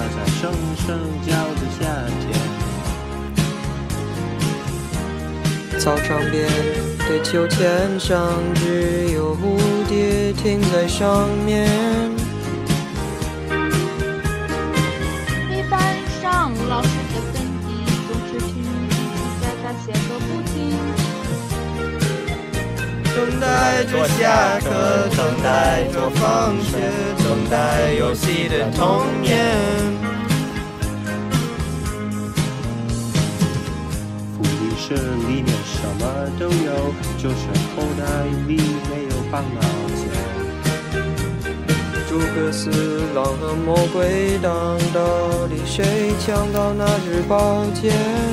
在声声叫的夏天。 操场边的秋千上只有蝴蝶停在上面。 黑板上老师的粉笔总是停停在他写个不停。 等待着下课，等待着放学，等待游戏的童年。 福利社里面什么都有，就是口袋里没有半毛钱。 诸葛四郎和魔鬼党，到底谁抢到那支宝剑？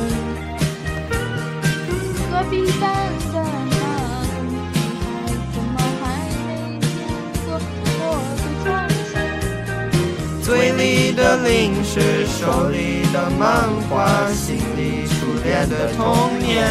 隔壁班的那个女孩怎么还没见过我的窗前？ 嘴里的零食，手里的漫画，心里初恋的童年。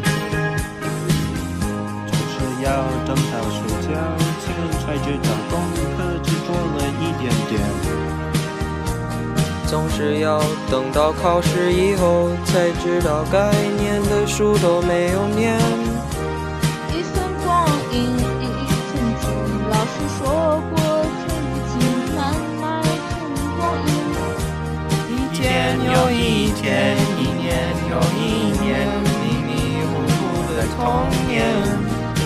总是要等到睡觉前才知道功课只做了一点点。 总是要等到考试以后才知道该念的书都没有念。 一寸光阴一寸金，老师说过寸金难买寸光阴。 一天又一天，一年又一年，迷迷糊糊的童年。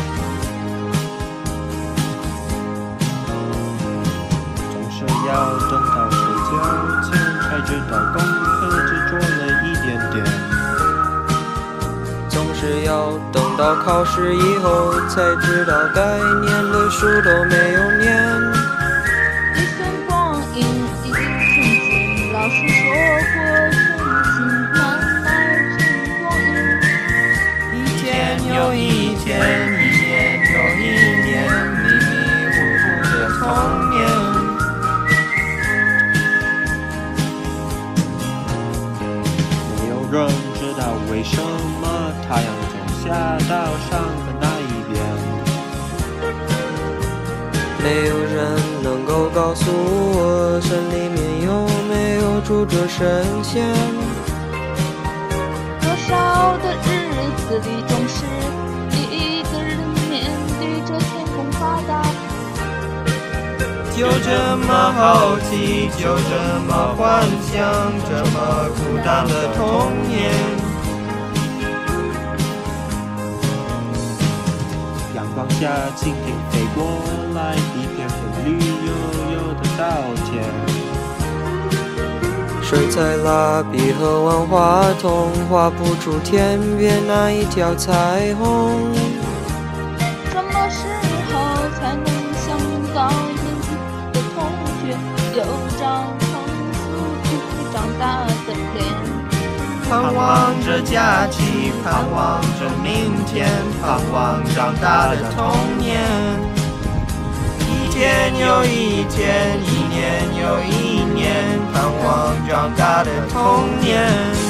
总是要等到睡觉前才知道功课只做了一点点。 总是要等到考试以后才知道该念的书都没有念。 一寸光阴一寸金，老师说过寸金难买寸光阴。 一天又一天，一年又一年，迷迷糊糊的童年。 没有人知道为什么太阳总下到上的那一边。 没有人能够告诉我，神里面有没有住着神仙。 多少的日子里，总是一个人面对着天空发呆。 就这么好奇，就这么幻想，这么孤单的童年。 阳光下，蜻蜓飞过来，一片片绿油油的稻田。 水彩蜡笔和万花筒画不出天边那一条彩虹。 什么时候才能像高年级的同学，有张成熟不会长大的脸？ 盼望着假期，盼望着明天，盼望长大的童年。一天又一天，一年又一年，盼望长大的童年。